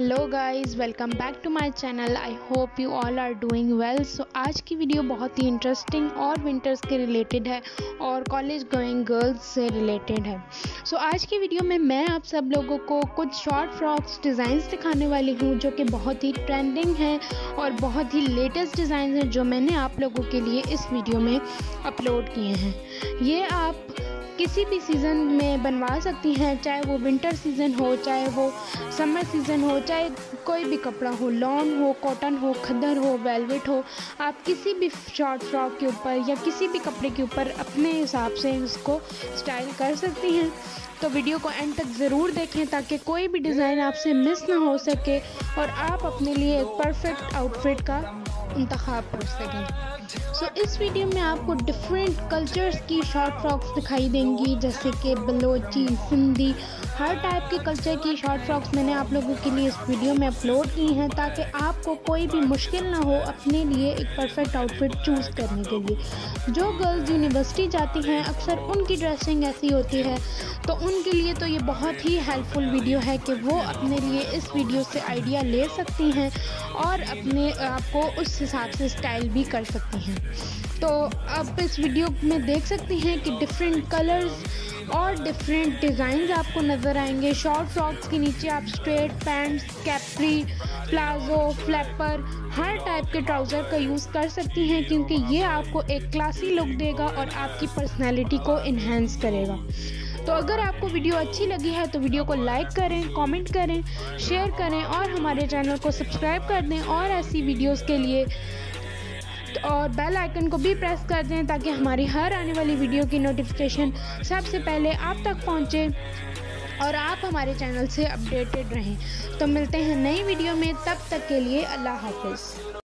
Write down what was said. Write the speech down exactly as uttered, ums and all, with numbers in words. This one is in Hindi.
Hello guys, welcome back to my channel. I hope you all are doing well. So आज की वीडियो बहुत ही इंटरेस्टिंग और विंटर्स के रिलेटेड है और कॉलेज गोइंग गर्ल्स से रिलेटेड है। सो so, आज की वीडियो में मैं आप सब लोगों को कुछ शॉर्ट फ्रॉक्स डिज़ाइंस दिखाने वाली हूँ जो कि बहुत ही ट्रेंडिंग हैं और बहुत ही लेटेस्ट डिज़ाइन हैं जो मैंने आप लोगों के लिए इस वीडियो में अपलोड किए हैं। ये आप किसी भी सीज़न में बनवा सकती हैं, चाहे वो विंटर सीज़न हो, चाहे वो समर सीज़न हो, चाहे कोई भी कपड़ा हो, लॉन हो, कॉटन हो, खद्दर हो, वेलवेट हो। आप किसी भी शॉर्ट फ्रॉक के ऊपर या किसी भी कपड़े के ऊपर अपने हिसाब से इसको स्टाइल कर सकती हैं। तो वीडियो को एंड तक ज़रूर देखें ताकि कोई भी डिज़ाइन आपसे मिस ना हो सके और आप अपने लिए एक परफेक्ट आउटफिट का इंतखाब कर सकें। सो so, इस वीडियो में आपको डिफरेंट कल्चर्स की शॉर्ट फ्रॉक्स दिखाई देंगी, जैसे कि बलोची, सिंधी, हर टाइप के कल्चर की शॉर्ट फ्रॉक्स मैंने आप लोगों के लिए इस वीडियो में अपलोड की हैं ताकि आपको कोई भी मुश्किल ना हो अपने लिए एक परफेक्ट आउटफिट चूज़ करने के लिए। जो गर्ल्स यूनिवर्सिटी जाती हैं अक्सर उनकी ड्रेसिंग ऐसी होती है, तो उनके लिए तो ये बहुत ही हेल्पफुल वीडियो है कि वो अपने लिए इस वीडियो से आइडिया ले सकती हैं और अपने आप को उस हिसाब से स्टाइल भी कर सकती हैं। तो आप इस वीडियो में देख सकते हैं कि डिफरेंट कलर्स और डिफरेंट डिज़ाइंस आपको नज़र आएंगे। शॉर्ट फ्रॉक्स के नीचे आप straight pants, capri, palazzo, flapper, हर टाइप के ट्राउज़र का यूज़ कर सकती हैं क्योंकि ये आपको एक क्लासी लुक देगा और आपकी पर्सनैलिटी को इन्हेंस करेगा। तो अगर आपको वीडियो अच्छी लगी है तो वीडियो को लाइक करें, कमेंट करें, शेयर करें और हमारे चैनल को सब्सक्राइब कर दें और ऐसी वीडियोस के लिए और बेल आइकन को भी प्रेस कर दें ताकि हमारी हर आने वाली वीडियो की नोटिफिकेशन सबसे पहले आप तक पहुंचे और आप हमारे चैनल से अपडेटेड रहें। तो मिलते हैं नई वीडियो में, तब तक के लिए अल्लाह हाफिज़।